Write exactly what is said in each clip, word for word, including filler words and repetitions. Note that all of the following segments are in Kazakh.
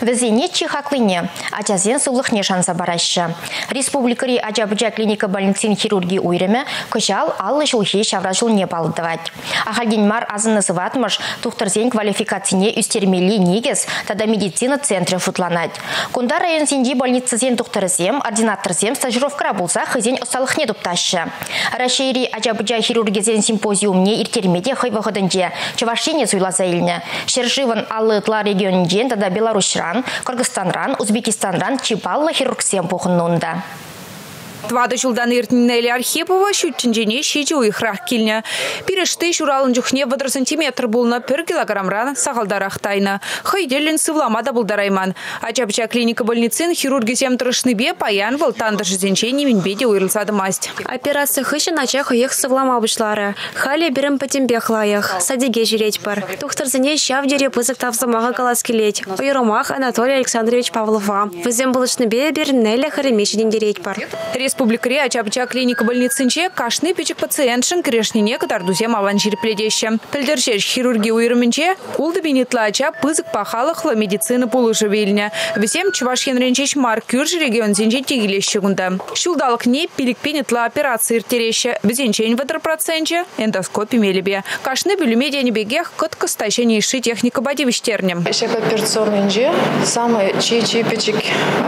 Везене чихаклыне, ачазен сулыхне шанса барашы. Республикари Ачабыджа клиника больницин хирургии уйреме, кышал аллы шулхи шаврашыл не балдывать. Ахальгенмар азын называтмыш, тухтырзен квалификацине үстермели негіз, тада медицина центре футланать. Кунда район синди больницазен тухтырзем, ординаторзем стажировкара булса хызен осталыхне тупташы. Рашейри Ачабыджа хирургизен симпозиумне иртермеде хайвахыдынде, чавашене суйласа илне. Шерживан аллы тла регионен, тада Беларусьран, Кыргызстанран, Узбекистанран чипалла хирургсем пухыннунда. Твады жылдан ертіннелі Архипова шүтчінжене шеже уйхрақ келіне. Перешті журалын жүхне вадыр сантиметр болына пір килограммран сағалдарақтайны. Хайделін сывламада бұлдарайман. Ачабыча клиника больницин хирургизем тұрышныбе паян вылтанды жүзенче неменбеде уйрылсады масть. Операция хышын ачақ ұйық сывлама бұшлары. Халі бірім пәтембек лайық. Садеге жүреть бар. Тухтырзіне шав дере пызық тавзымаға қалас келет. Ойрымақ Анатолий Александрович Павлова. Візем бұлышныбе беріннелі хыремешеден дереть бар. Республикари Ачабыча клиника больницинче кашны печек пациентшин крешнине катардузем аван жирпледеще. Пельдершеш хирургии уйрымынче улды бенетла ача пызык пахалыхла медицина пулыжы вельня. Весем чувашен ренчеш маркюрж регион зенче тегилеще гунда. Шулдалык не пилик пенетла операции иртереще. Безенчень в этом проценте эндоскопи мелебе. Кашны бюлюмедия небегех кот костащение иши техника бодивиштернем. Еще операционный инже самый чей-чей печек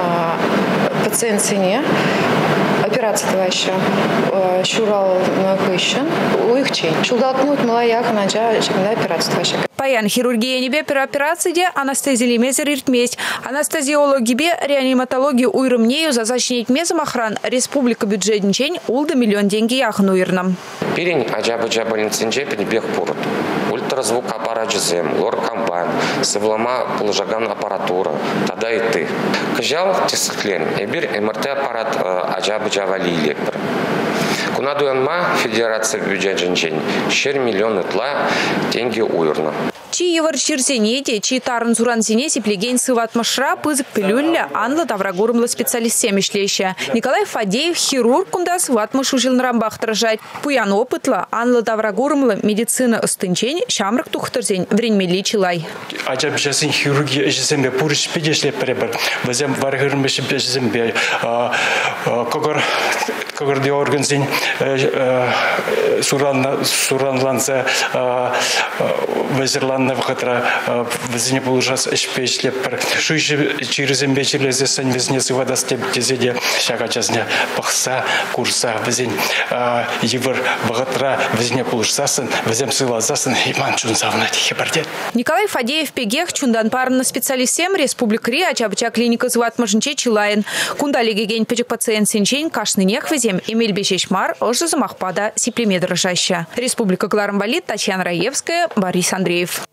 пациент сине. Операция твоя шурал на кыщен, уйхчей. Шулдалкнут малаяк наджа чекна операция твоя. Паян хирургия небе пер операции анестезия мезер иртместь. Анестезиологи бе реаниматологию уйрымнею за защитить мезом охран республика бюджетничень улда миллион деньги яхну уйрном. Пирень Ачабыджа больницинче пенебех пурут. Ультразвук аппарат жезем, лор камбан, сывлама положаган аппаратура, тогда и ты. Кыжал тесклен, эбир МРТ аппарат Ачабыджа валили. Кунадуянма федерация бюджет женщин щер миллион тла деньги уйрно. Чи евар ширсенете, чи тарын суранзине сиплеген сыват машра пызык пилюлля анла таврагурымла специалист семишлеща. Николай Фадеев хирург кунда сыват машу жилнрамбах тражать. Пуян опытла анла таврагурымла медицина остынчень шамрак тухтырзень времели чилай. Ачабычасын хирургия эжесембе пурыш педешле пребар. Вазем варгырмыш эжесембе когор когор де органзень суран суранланса вазерлан навхатра вазине положас эшпешле пар. Шуйше через эмбечеле зесен везнес вадастеп тезеде шагачазня пахса курса вазин евр богатра вазине положасын вазем сылазасын иман чунсавнать хепардет. Николай Фадеев пегех чундан парна специалистем республикари Ачабыча клиника зват мажынче чилайын. Кунда легеген печек пациент сенчень кашны нех везем Эмиль Бешешмар ожы замахпада сиплемедрожаща. Республика Кларамбалит, Татьяна Раевская, Борис Андреев.